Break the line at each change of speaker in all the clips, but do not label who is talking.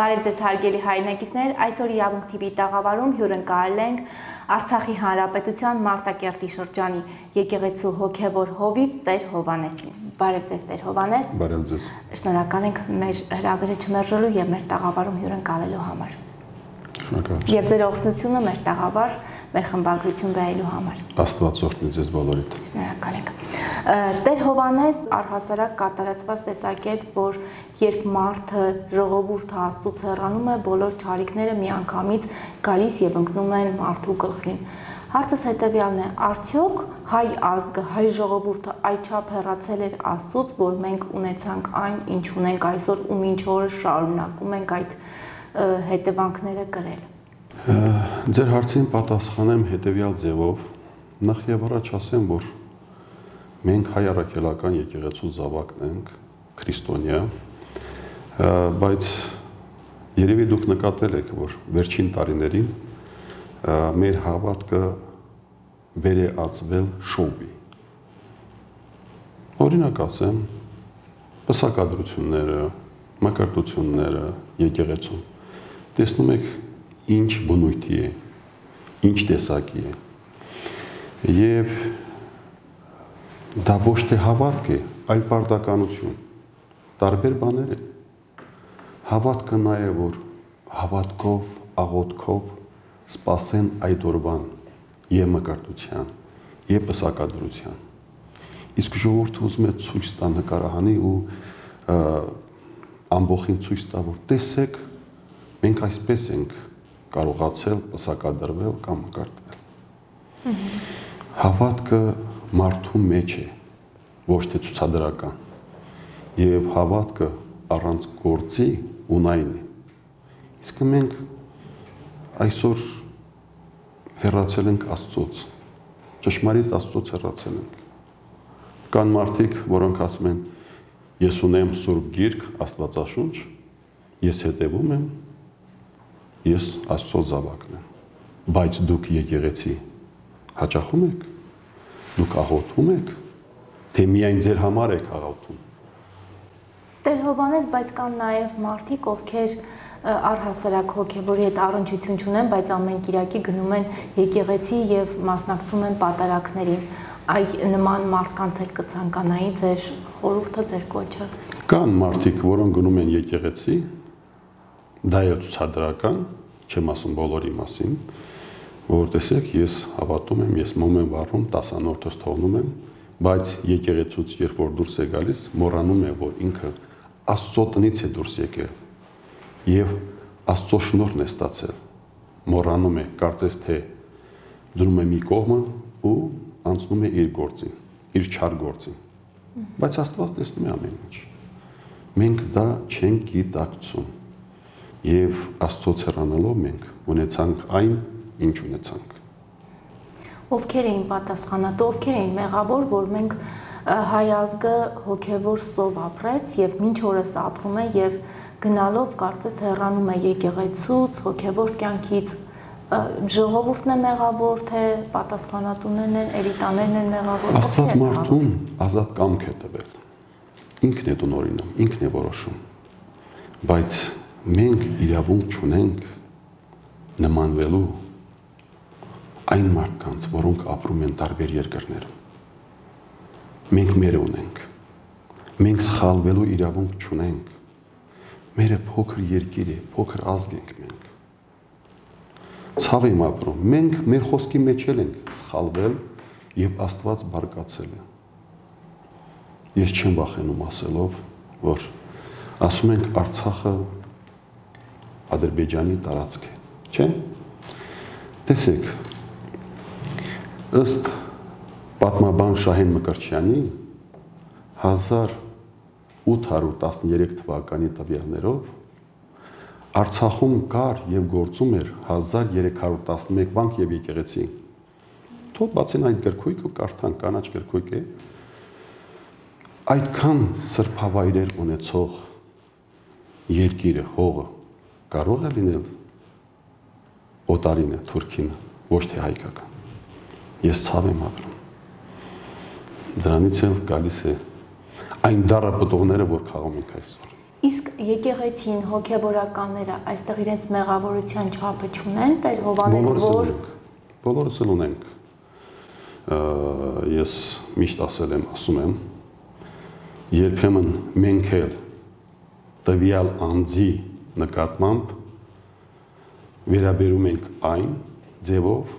Բարև ձեզ հարգելի հայրենակիցներ, այսօր իրավունք TV տաղավարում հյուրընկալել ենք Արցախի Հանրապետության Մարտակերտի շրջանի եկեղեցու հոգևոր հովիվ Տեր Հովհաննեսին։ Բարև ձեզ Տեր Հովհաննես։
Բարև ձեզ։
Շնորհակալ ենք մեր հրավերը չմերժելու եւ մեր տաղավարում հյուրընկալելու համար։
Շնորհակալ։
Եվ ձեր օգնությունը մեր տաղավար, մեր խմբագրություն բերելու համար։
Աստված օրհնի ձեզ բոլորիդ։
Շնորհակալ ենք։ Տեր Հովհաննես առհասարակ կատարածված տեսակետ, որ երբ մարդը ժողովուրդը Աստծուց հեռանում է, բոլոր չարիքները միանգամից գալիս եւ ընկնում են մարդու գլխին։ Հարցս հետեւյալն է. արդյոք հայ ազգը, հայ ժողովուրդը այդչափ հեռացել էր Աստծուց, որ մենք ունեցանք այն, ինչ ունենք այսօր ու մինչ օրս շարունակում ենք այդ հետևանքները կրել։
Ձեր հարցին պատասխանեմ հետևյալ ձևով։ Նախ եւ առաջ ասեմ, որ մենք հայ առաքելական եկեղեցու զավակն ենք, քրիստոնյա, բայց երևի դուք նկատել եք, որ վերջին տարիներին մեր հավատքը վեր է ածվել շոուի։ Օրինակ ասեմ, պսակադրությունները, մակարդությունները եկեղեցում։ Տեսնում եք ինչ բնույթի է, ինչ տեսակի է։ Եվ դա ոչ թե հավատք է, այլ պարտականություն։ Տարբեր բաներ է։ Հավատքը նա է, որ հավատքով, աղոթքով սպասեն այդ օրվան եւ մկրտության, եւ պսակադրության։ Իսկ ժողովուրդը ուզում է ցույց տա նկարահանի ու ամբողջին ցույց տա, որ տեսեք, մենք այսպես ենք կարողացել պսակադրվել կամ մկրտվել։ Հավատքը մարդու մեջ է, ոչ թե ցուցադրական։ Եվ հավատքը առանց գործի ունայն է։ Իսկ մենք այսօր հեռացել ենք Աստծուց, ճշմարիտ Աստծուց հեռացել ենք։ Կան մարդիկ, որոնք ասում են, ես ունեմ Սուրբ Գիրք, Աստվածաշունչ, ես հետևում եմ, ես Աստծո զավակն եմ, բայց դուք եկեղեցի հաճախում եք, դուք աղոթում եք, թե միայն ձեր համար եք աղոթում։
Տեր Հովհաննես, բայց կան նաև մարդիկ, ովքեր առհասարակ հոգևորի հետ առնչություն չունեն, բայց ամեն կիրակի գնում են եկեղեցի եւ մասնակցում են պատարակներին։ Այ նման մարդկանց էլ կցանկանայի ձեր խորհուրդը, ձեր կոչը։
Կան մարդիկ, որոնք գնում են եկեղեցի, դա է ցուցադրական, չեմ ասում բոլորի մասին, որ տեսեք, ես հավատում եմ, ես մոմ եմ վառում, 10-րդս թողնում եմ, բայց եկեղեցուց երբ որ դուրս է գալիս, մոռանում է, որ ինքը Աստծո տնից է դուրս եկել եւ Աստծո շնորհն է ստացել։ Մոռանում է, կարծես թե դնում է մի կողմը ու անցնում է իր գործին, իր չար գործին։ Բայց Աստված տեսնում է ամեն ինչ։ Մենք դա չենք գիտակցում։ Եվ Աստծոց հեռանալով մենք ունեցանք այն, ինչ ունեցանք։
Ովքեր էին պատասխանատու, ովքեր էին մեղավոր, որ մենք հայ ազգը հոգևոր սով ապրեց եւ մինչ օրս ապրում է եւ գնալով կարծես հեռանում է եկեղեցուց, հոգևոր կյանքից, ժողովուրդն է մեղավոր, թե պատասխանատուներն են, էլիտաներն են մեղավոր։
Աստված մարդուն ազատ կամք է տվել։ Ինքն է տնօրինում, ինքն է որոշում։ Բայց մենք իրավունք չունենք նմանվելու այն մարդկանց, որոնք ապրում են տարբեր երկրներում։ Մենք մեր ունենք։ Մենք սխալվելու իրավունք չունենք։ Մերը փոքր երկիր է, փոքր ազգ ենք մենք։ Ցավ եմ ապրում։ Մենք մեր խոսքի մեջ ենք սխալվել եւ Աստված բարկացել է։ Ես չեմ վախենում ասելով, որ ասում ենք Արցախը Ադրբեջանի տարածք է, չէ՞։ Տեսեք, ըստ պատմաբան Շահեն Մկրտչյանի 1813 թվականի տվյալներով Արցախում կար եւ գործում էր 1311 վանք եւ եկեղեցի։ Թող բացեն այդ գրքույկը, կարդան, կանաչ գրքույկ է։ Այդքան սրբավայրեր ունեցող երկիրը, հողը կարող է լինել օտարինը, թուրքինը, ոչ թե հայկական։ Ես ցավ եմ ապրում։ Դրանից էլ գալիս է այն դառը պտուղները, որ խաղում ենք այսօր։
Իսկ եկեղեցին, հոգևորականները այստեղ իրենց մեղավորության չափը չունեն, Տեր Հովհաննես, որ
բոլորս էլ ունենք։ Ես միշտ ասում եմ, երբեմն մենք էլ տվյալ անձի նկատմամբ վերաբերում ենք այն ձևով,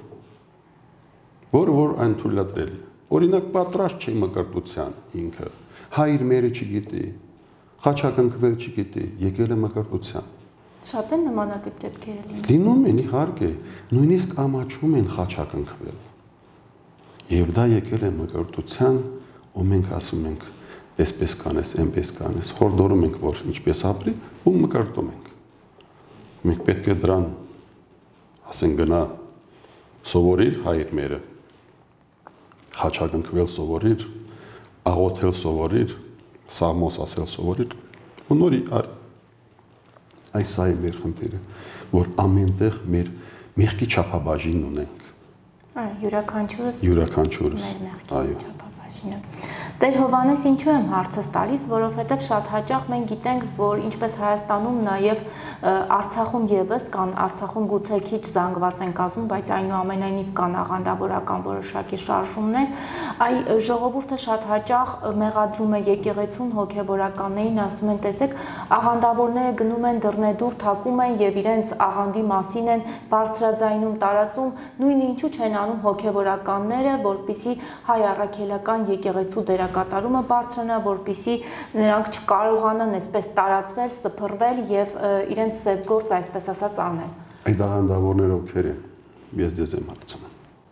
որ այն թույլատրել է։ Օրինակ պատրաստ չի մկրտության ինքը, հայր մերը չգիտի, խաչակնկվել չգիտի, եկել է մկրտության։
Շատ են նմանատիպ դեպքերը
լինում են, իհարկե, նույնիսկ ամաչում են խաչակնկվել։ Եվ դա եկել է մկրտության, ու մենք ասում ենք, այսպես կանես, այնպես կանես, հորդորում ենք, որ ինչպես ապրի, ու մկրտում ենք։ Մենք պետք է դրան ասենք գնա սովորիր հայր մերը, խաչակնկվել սովորիր, աղոթել սովորիր, սաղմոս ասել սովորիր, ու նորի արի։ Այս է մեր խնդիրը, որ ամենտեղ մեր մեղքի չափաբաժին ունենք։
Յուրաքանչյուրս
մեր
մեղքի չափաբաժինը։ Տեր Հովհաննես, ինչու եմ հարցս տալիս, որովհետև շատ հաճախ մենք գիտենք, որ ինչպես Հայաստանում, նաև Արցախում եւս կան, Արցախում գուցե քիչ զանգված են կազմում, բայց այնուամենայնիվ կան աղանդավորական որոշակի շարժումներ, այ ժողովուրդը շատ հաճախ մեղադրում է եկեղեցուն, հոգևորականներին, ասում են, տեսեք, աղանդավորները գնում են դռնեդուր, թակում են եւ իրենց աղանդի մասին են բարձրաձայնում, տարածում, նույն ինչու չեն անում հոգևորականները, որպիսի հայ առաքելական եկեղեցու դերակատարումը բարձրանա, որպիսի նրանք չկարողանան այսպես տարածվել, սփռվել եւ իրենց սև գործ այսպես ասած անեն։
Այդ աղանդավորները ովքեր են, ես ձեզ եմ հարցնում։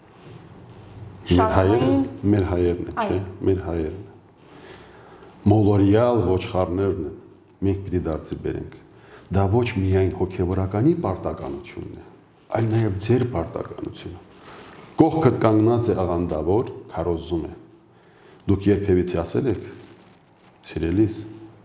Մեր հայերն են, չէ՞, մեր հայերն են։ Մոլորիալ ոչխարներն են, մենք պիտի դարձի բերենք։ Դա ոչ միայն հոգևորականի պարտականությունն է, այլ նաև ձեր պարտականությունը։ Կողքդ կանգնած է աղանդավոր, քարոզում է։ Դուք երբևիցե ասել եք, սիրելիս,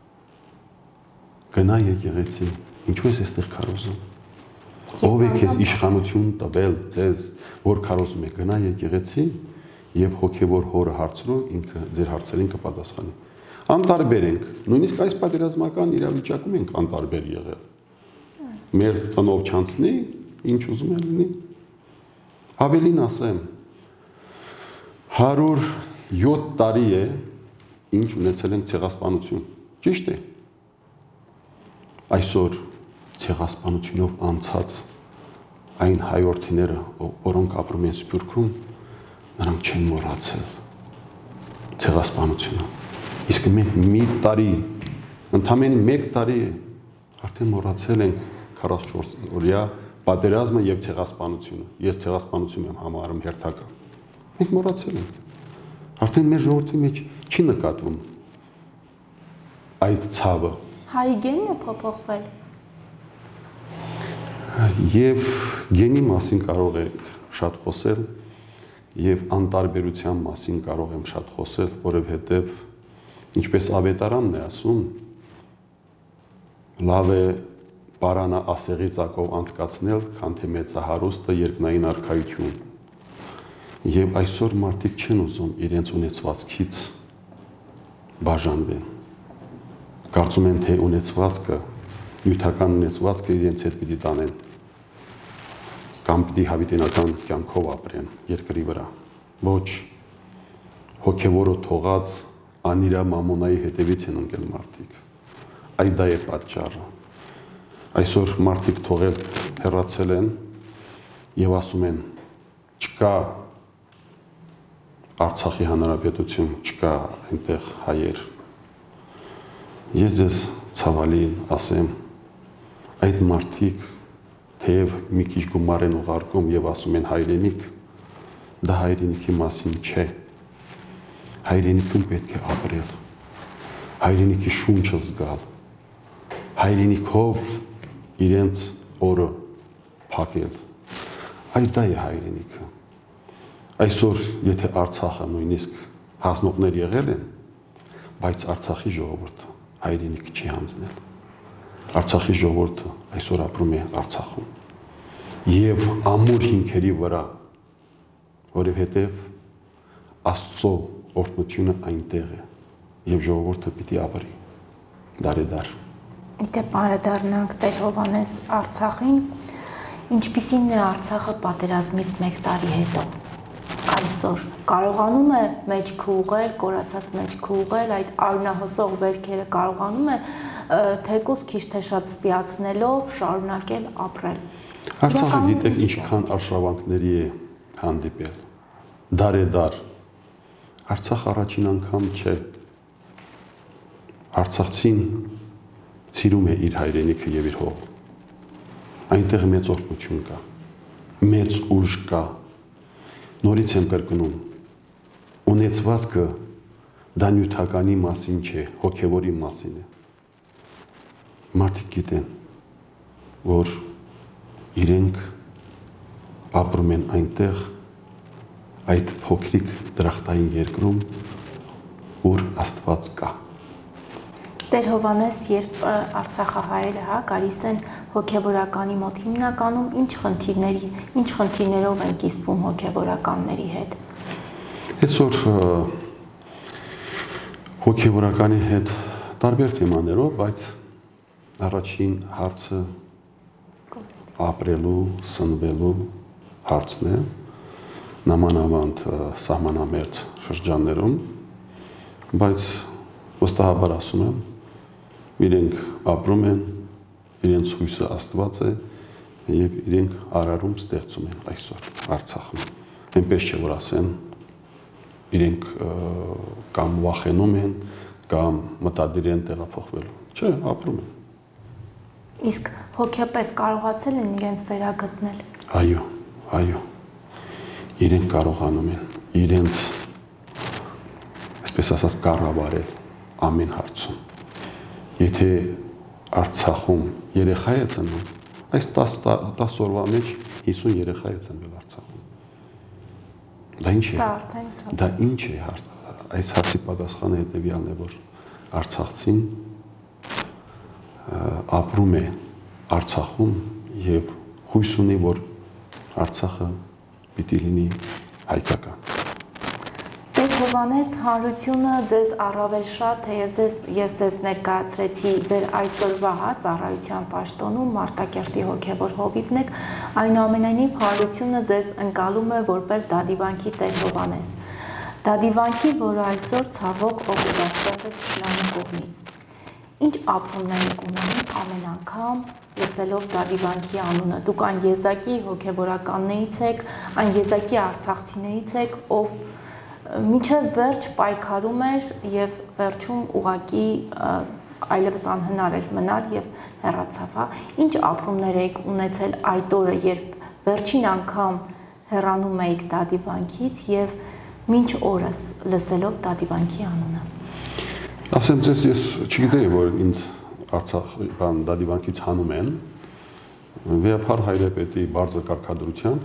գնա եկեղեցի, ինչու ես այստեղ քարոզում։ Ով է քեզ իշխանություն տվել ձեզ, որ քարոզում եք, գնա եկեղեցի եւ հոգեվոր հորը հարցրու, ինքը ձեր հարցերին կպատասխանի։ Անտարբեր ենք, նույնիսկ այս պատերազմական իրավիճակում ենք անտարբեր եղել։ Մեր տնով չանցնի, ինչ ուզում է լինի։ Ավելին ասեմ, 107 տարի է, ինչ ունեցել ենք ցեղասպանություն, ճիշտ է։ Այսօր ցեղասպանությունով անցած այն հայորդիները, որոնք ապրում են Սփյուռքում, նրանք չեն մոռացել ցեղասպանությունը։ Իսկ մենք մի տարի, ընդամենը 1 տարի է, արդեն մոռացել ենք 44 օրյա պատերազմը եւ ցեղասպանությունը։ Ես ցեղասպանություն եմ համարում հերթական։ Մենք մոռացել ենք։ Արդեն մեր ժողովրդի մեջ չի նկատվում այդ ցավը։
Հայ գենն է փոփոխվել։
Եվ գենի մասին կարող եք շատ խոսել, եւ անտարբերության մասին կարող եմ շատ խոսել, որովհետեւ ինչպես ավետարանն է ասում, լավ է պարանը ասեղի ծակով անցկացնել, քան թե մեծահարուստը երկնային արքայություն։ Եվ այսօր մարդիկ չեն ուզում իրենց ունեցվածքից բաժանվեն։ Կարծում են, թե ունեցվածքը, նյութական ունեցվածքը իրենց հետ պիտի տանեն, կամ պիտի հավիտենական կյանքով ապրեն երկրի վրա։ Ոչ, հոգևորը թողած անիրա մամոնայի հետևից են ընկել մարդիկ։ Այդ դա է պատճառը։ Այսօր մարդիկ թողել հեռացել են եւ ասում են, չկա Արցախի հանրապետություն, չկա այնտեղ հայեր։ Ես ձեզ ցավալին ասեմ, այդ մարդիկ թեև մի քիչ գումար են ուղարկում եւ ասում են հայրենիք, դա հայրենիքի մասին չէ։ Հայրենիքում պետք է ապրել, հայրենիքի շունչը զգալ, հայրենիքով իրենց օրը փակել։ Այդ դա է հայրենիքը։ Այսօր, եթե Արցախը նույնիսկ հանձնողներ եղել են, բայց Արցախի ժողովուրդը հայրենիք չի հանձնել։ Արցախի ժողովուրդը այսօր ապրում է Արցախում եւ ամուր հիմքերի վրա, որովհետեւ Աստծո օրհնությունը այնտեղ է եւ ժողովուրդը պիտի ապրի դարեդար։
Դե բարեդառնանք Տեր Հովհաննես Արցախին, ինչպիսին է Արցախը պատերազմից 1 տարի հետո։ Այսօր կարողանում է մեջքը ուղղել, կորացած մեջքը ուղղել, այդ արյունահոսող վերքերը կարողանում է թեկուզ քիչ թե շատ սպիացնելով շարունակել ապրել։
Արցախը գիտեք ինչքան արշավանքների է հանդիպել։ Դարեդար։ Արցախ առաջին անգամ չէ։ Արցախցին սիրում է իր հայրենիքը եւ իր հողը։ Այնտեղ մեծ օրհնություն կա, մեծ ուժ կա։ Նորից եմ կրկնում, ունեցվածքը դա նյութականի մասին չէ, հոգևորի մասին է։ Մարդիկ գիտեն, որ իրենք ապրում են այնտեղ, այդ փոքրիկ դրախտային երկրում, որ Աստված կա։
Տեր Հովհաննես, երբ արցախահայերը գալիս են հոգևորականի մոտ, հիմնականում ինչ խնդիրներով են կիսվում հոգևորականների հետ։
Այսօր հոգևորականի հետ տարբեր թեմաներով, բայց առաջին հարցը ապրելու, սնվելու հարցն է, նամանավանդ սահմանամերձ շրջաններում, բայց վստահաբար ասում եմ, իրենք ապրում են, իրենց հույսը Աստված է եւ իրենք արարում ստեղծում են այսօր Արցախում։ Այնպես չէ, որ ասեն, իրենք կամ վախենում են, կամ մտադիր են տեղափոխվելու։ Չէ, ապրում են։
Իսկ հոգեպես կարողացել են իրենց վերագտնել։
Այո։ Իրենք կարողանում են իրենց, այսպես ասած, կառավարել ամեն հարցում։ Եթե Արցախում երեխա է ծնվում, այս 10 օրվա մեջ 50 երեխա է ծնվել Արցախում։ Դա ինչ է։ Դա ինչ է։ Այս հարցի պատասխանը հետևյալն է, որ արցախցին ապրում է Արցախում եւ հույս ունի, որ Արցախը պիտի լինի հայկական։
Տեր Հովհաննես, հանրությունը ձեզ առավել շատ, թեև ես ձեզ ներկայացրեցի ձեր այսօրվա ծառայության պաշտոնում, Մարտակերտի հոգևոր հովիվն եք, այնուամենայնիվ հանրությունը ձեզ ընկալում է որպես դադիվանքի Տեր Հովհաննես։ Դադիվանքի, որը այսօր ցավոք օկուպացված է Թշնամու կողմից։ Ինչ ապրումներ եք ունենում ամեն անգամ լսելով դադիվանքի անունը։ Դուք այն եզակի հոգևորականներից եք, այն եզակի արցախցիներից եք, ով մինչև վերջ պայքարում էր եւ վերջում ուղակի այլևս անհնար էր մնալ եւ հեռացավ, հա։ Ինչ ապրումներ եք ունեցել այդ օրը, երբ վերջին անգամ հեռանում եք դադիվանքից եւ մինչ օրս լսելով դադիվանքի անունը։
Ասեմ ձեզ, ես չգիտեի, որ ինձ Արցախ դադիվանքից հանում են, Վեհափար Հայրապետի բարձր կարգադրությամբ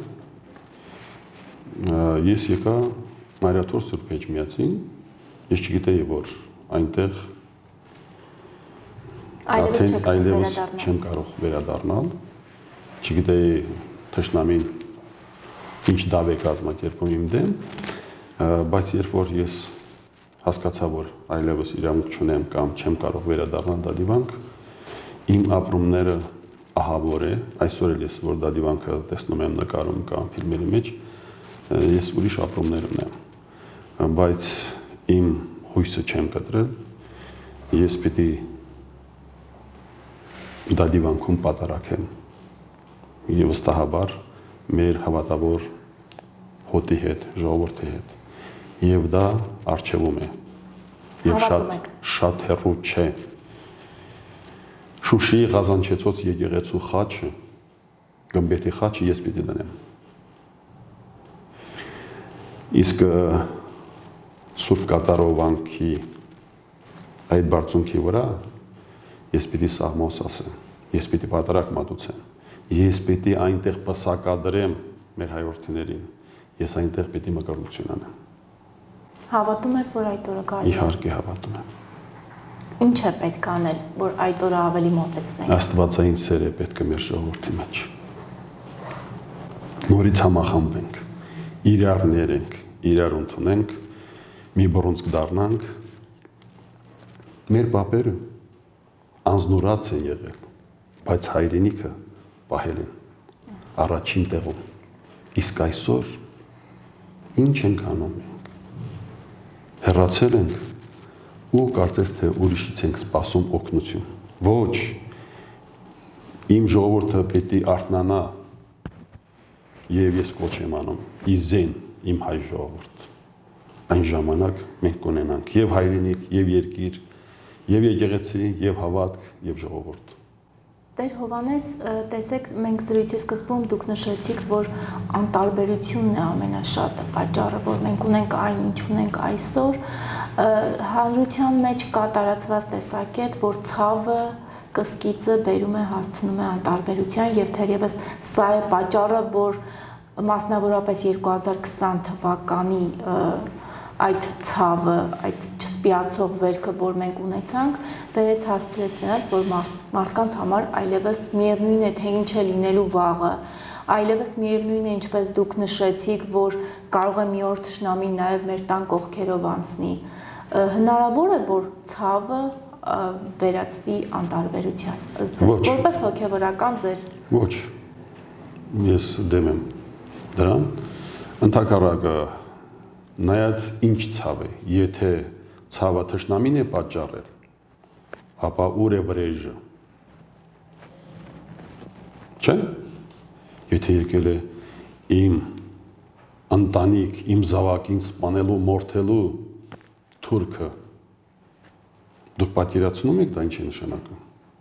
ես եկա Մարիաթոր Սուրբ Էջմիածին, ես չգիտեի, որ այնտեղ այլևս չեմ կարող վերադառնալ, չգիտեի թշնամին ինչ դավ է կազմակերպում իմ դեմ, բայց երբ որ ես հասկացա, որ այլևս իրավունք չունեմ կամ չեմ կարող վերադառնալ դադիվանք, իմ ապրումները ահավոր է, այսօր էլ ես որ դադիվանքը տեսնում եմ նկարում կամ ֆիլմերի մեջ, ես ուրիշ ապրումներ ունեմ, բայց իմ հույսը չեմ կտրել, ես պիտի դադիվանքում պատարակեմ եւ վստահաբար մեր հավատավոր հոտի հետ, ժողովրդի հետ եւ դա արժևում է եւ շատ հեռու չէ Շուշիի Ղազանչեցոց եկեղեցու խաչը գմբեթի խաչը ես պիտի դնեմ իսկ Սուրբ Կատարովանքի այդ բարձունքի վրա ես պիտի սաղմոս ասեմ, ես պիտի պատարակ մատուցեմ, ես պիտի այնտեղ պսակադրեմ մեր հայրորդիներին, ես այնտեղ պիտի մկրտություն անեմ։
Հավատում եք, որ այդ օրը գալու է։
Իհարկե հավատում եմ։
Ինչ է պետք անել, որ այդ օրը ավելի մոտեցնենք։
Աստվածային սեր է պետք է մեր ժողովրդի մեջ։ Նորից համախմբենք, իրար ներենք, իրար ընդունենք, մի բռունցք դառնանք, մեր պապերը անznորած են եղել, բայց հայրենիքը պահել են առաջին տեղում։ Իսկ այսօր ինչ ենք անում մենք։ Հեռացել ենք ու կարծես թե ուրիշից ենք սպասում օգնություն։ Ոչ, իմ ժողովուրդը պետք է արթնանա եւ ես կոչ եմ անում իզեն իմ հայ ժողովուրդ։ Այն ժամանակ մենք կունենանք եւ հայրենիք, եւ երկիր, եւ եկեղեցի, եւ հավատք, եւ ժողովուրդ։
Տեր Հովհաննես, տեսեք, մենք զրույցի սկզբում դուք նշեցիք, որ անտարբերությունն է ամենաշատը պատճառը, որ մենք ունենք այն, ինչ ունենք այսօր, հանրության մեջ կա տարածված տեսակետ, որ ցավը, կսկիծը բերում է, հասցնում է անտարբերության եւ թերևս սա է պատճառը, որ մասնավորապես 2020 թվականի այդ ցավը, այդ չսպիացող վերքը, որ մենք ունեցանք, բերեց հասցրեց նրանց, որ մարդկանց համար այլևս միևնույն է, թե ինչ է լինելու վաղը, այլևս միևնույն է, ինչպես դուք նշեցիք, որ կարող է մի օր թշնամին նաև մեր տան կողքերով անցնի։ Հնարավոր է, որ ցավը վերածվի անտարբերության։ Որպես հոգևորական ձեր։
Ոչ, ես դեմ եմ դրան, ընդհակառակը նայած ինչ ցավ է, եթե ցավը թշնամին է պատճառել, ապա ուր է վրեժը։ Չէ՞։ Եթե եկել է իմ ընտանիք, իմ զավակին սպանելու, մորթելու թուրքը, դուք պատկերացնում եք դա ինչ է նշանակում։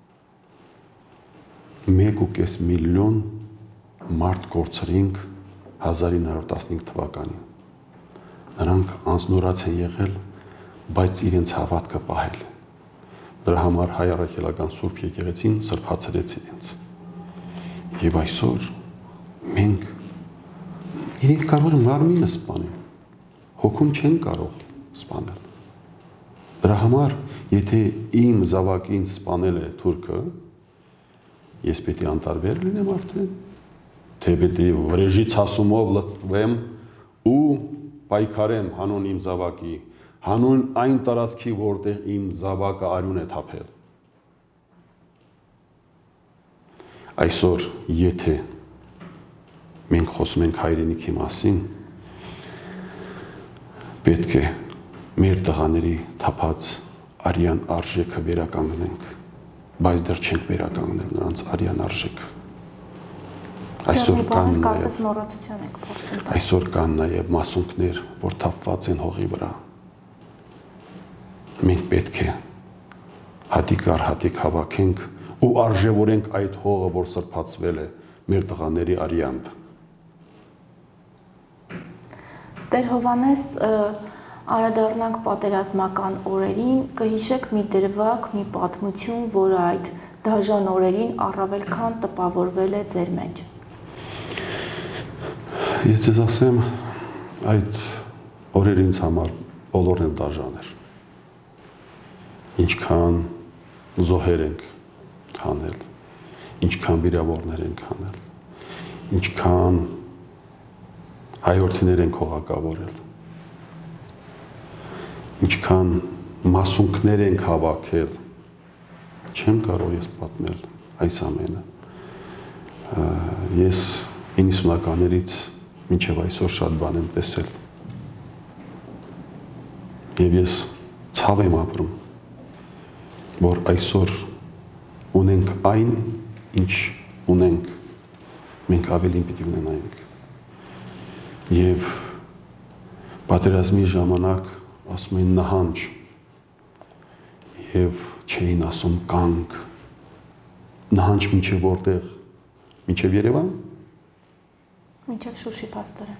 1.5 միլիոն մարդ կորցրինք 1915 թվականին։ Նրանք անznորած են եղել, բայց իրենց հավատքը պահել։ Դրա համար հայ առաքելական Սուրբ եկեղեցին սրբացրեց իրենց։ Եվ այսօր մենք իրենք կարող են մարմինը սպանել, հոգում չեն կարող սպանել։ Դրա համար, եթե իմ զավակին սպանել է թուրքը, ես պետք է անտարբեր լինեմ արդեն, թե պետք է վրեժի ցասումով լծվեմ ու պայքարեմ հանուն իմ զավակի, հանուն այն տարածքի, որտեղ իմ զավակը արյուն է թափել։ Այսօր, եթե մենք խոսում ենք հայրենիքի մասին, պետք է մեր տղաների թափած արյան արժեքը վերականգնենք, բայց դեռ չենք վերականգնել նրանց արյան արժեքը։ Այսօր կան նաև մասունքներ, որ թափված են հողի վրա։ Մենք պետք է հատիկ առ հատիկ հավաքենք ու արժևորենք այդ հողը, որ սրբացվել է մեր տղաների արյամբ։
Տեր Հովհաննես, անդրադառնանք պատերազմական օրերին, կհիշեք մի դրվագ, մի պատմություն, որը այդ դաժան օրերին առավել քան տպավորվել է ձեր մեջ։
Ես ձեզ ասեմ, այդ օրերին ինձ համար բոլորն էլ դաժան էր։ Ինչքան զոհեր ենք հանել, ինչքան վիրավորներ ենք հանել, ինչքան հայրենիքներ ենք հողակավորել, ինչքան մասունքներ ենք հավաքել, չեմ կարող ես պատմել այս ամենը։ Ես 90-ականներից մինչև այսօր շատ բան եմ տեսել։ Եվ ես ցավ եմ ապրում, որ այսօր ունենք այն, ինչ ունենք, մենք ավելին պիտի ունենայինք։ Եվ պատերազմի ժամանակ ասում են նահանջ, եւ չէին ասում կանգ, նահանջ մինչև որտեղ, մինչև Երևան։
Մինչև Շուշի փաստորեն։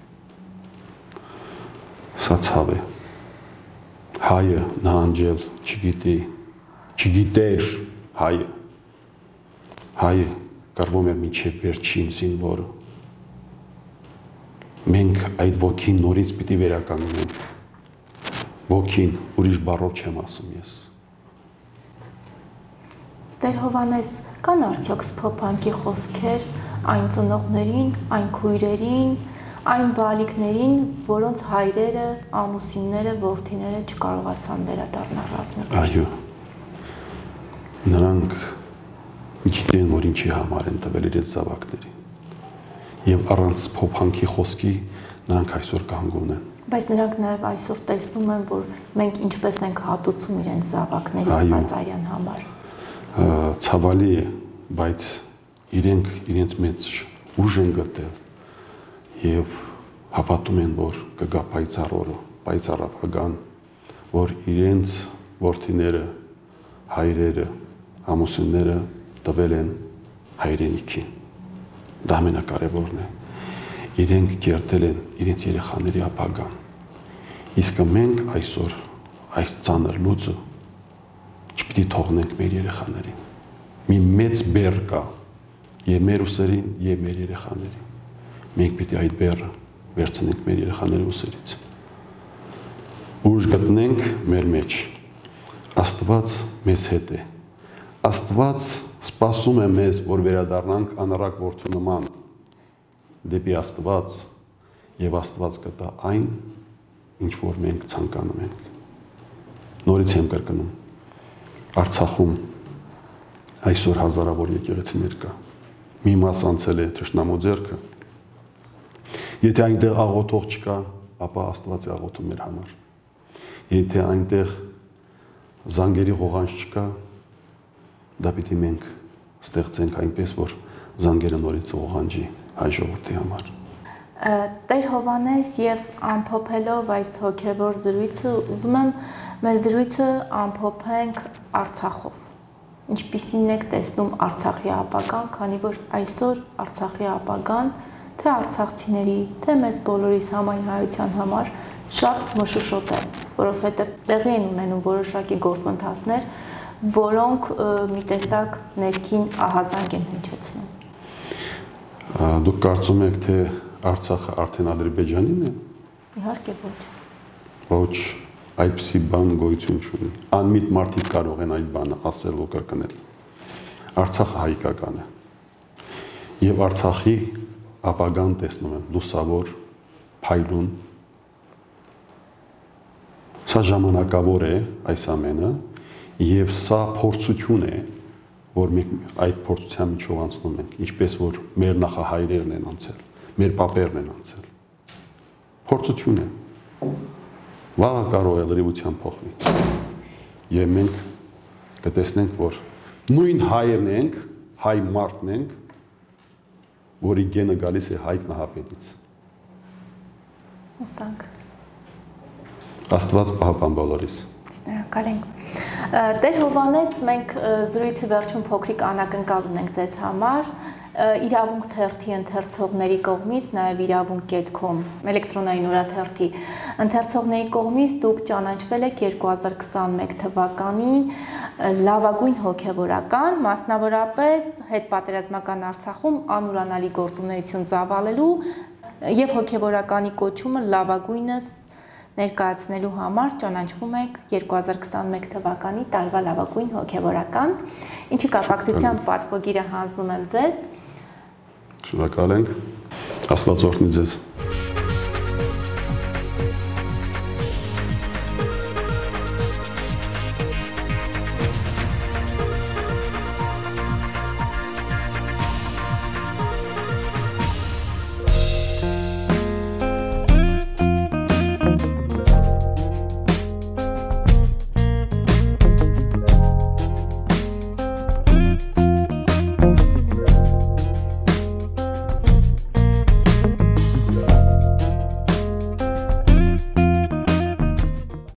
Սա ցավ է։ Հայը նահանջել չգիտի, չգիտեր հայը։ Հայը կարվում էր մինչև վերջին զինվորը։ Մենք այդ ոգին նորից պիտի վերականգնենք։ Ոգին, ուրիշ բառով չեմ ասում ես։
Տեր Հովհաննես, կան արդյոք սփոփանքի խոսքեր այն ծնողներին, այն քույրերին, այն բալիկներին, որոնց հայրերը, ամուսինները, որդիները չկարողացան վերադառնալ ռազմի։
Այո։ նրանք գիտեն, որ ինչի համար են տվել իրենց զավակներին։ Եվ առանց փոփանքի խոսքի նրանք այսօր կանգուն են։
Բայց նրանք նաև այսօր տեսնում են, որ մենք ինչպես ենք հատուցում իրենց զավակների Բացարյան համար։
Ցավալի է, բայց իրենք իրենց մեծ ուժ են գտել եւ հավատում են, որ կգա պայծառ օրը, պայծառ ապագան, որ իրենց որդիները, հայրերը, ամուսինները տվել են հայրենիքին։ Դա ամենակարևորն է։ Իրենք կերտել են իրենց երեխաների ապագան։ Իսկ մենք այսօր այս ծանր լուծը չպիտի թողնենք մեր երեխաներին։ Մի մեծ բեռ կա եւ մեր ուսերին եւ մեր երեխաներին։ Մենք պիտի այդ բեռը վերցնենք մեր երեխաների ուսերից։ Ուժ գտնենք մեր մեջ։ Աստված մեզ հետ է։ Աստված սպասում է մեզ, որ վերադառնանք անառակ որդու նման դեպի Աստված եւ Աստված կտա այն, ինչ որ մենք ցանկանում ենք։ Նորից եմ կրկնում։ Արցախում այսօր հազարավոր եկեղեցիներ կա։ Մի մաս անցել է թշնամու ձեռքը։ Եթե այնտեղ աղոթող չկա, ապա Աստված է աղոթում մեր համար։ Եթե այնտեղ զանգերի ղողանջ չկա, դա պիտի մենք ստեղծենք այնպես, որ զանգերը նորից ղողանջի հայ ժողովրդի համար։
Տեր Հովհաննես, եւ ամփոփելով այս հոգեվոր զրույցը, ուզում եմ մեր զրույցը ամփոփենք Արցախով։ Ինչպիսին եք տեսնում Արցախի ապագան, քանի որ այսօր Արցախի ապագան թե արցախցիների, թե մեզ բոլորիս համայնայության համար շատ մշուշոտ է, որովհետև տեղի են ունենում որոշակի գործընթացներ, որոնք մի տեսակ ներքին ահազանգ են հնչեցնում։
Դուք կարծում եք, թե Արցախը արդեն Ադրբեջանին է։
Իհարկե ոչ։
Ոչ, այդպիսի բան գոյություն չունի։ Անմիտ մարդիկ կարող են այդ բանը ասել ու կրկնել։ Արցախը հայկական է։ Եվ Արցախի ապագան տեսնում են լուսավոր, փայլուն։ Սա ժամանակավոր է այս ամենը, եւ սա փորձություն է, որ մենք այդ փորձության միջով անցնում ենք, ինչպես որ մեր նախահայրերն են անցել, մեր պապերն են անցել։ Փորձություն է։ Վաղը կարող է լրիվությամբ փոխվի։ Եվ մենք կտեսնենք, որ նույն հայերն ենք, հայ մարդն ենք, որի գենը գալիս է Հայկ Նահապետից։
Հուսանք։
Աստված պահապան բոլորիս։
Շնորհակալ ենք։ Տեր Հովհաննես, մենք զրույցի վերջում փոքրիկ անակնկալ ունենք ձեզ համար։ Իրավունք թերթի ընթերցողների կողմից, նաև իրավունք.com էլեկտրոնային օրաթերթի ընթերցողների կողմից դուք ճանաչվել եք 2021 թվականի լավագույն հոգևորական, մասնավորապես հետպատերազմական Արցախում անուրանալի գործունեություն ծավալելու եւ հոգևորականի կոչումը լավագույնս ներկայացնելու համար ճանաչվում եք 2021 թվականի տարվա լավագույն հոգևորական, ինչի կապակցությամբ պատվոգիրը հանձնում եմ ձեզ։
Շնորհակալ ենք, Աստված օրհնի ձեզ։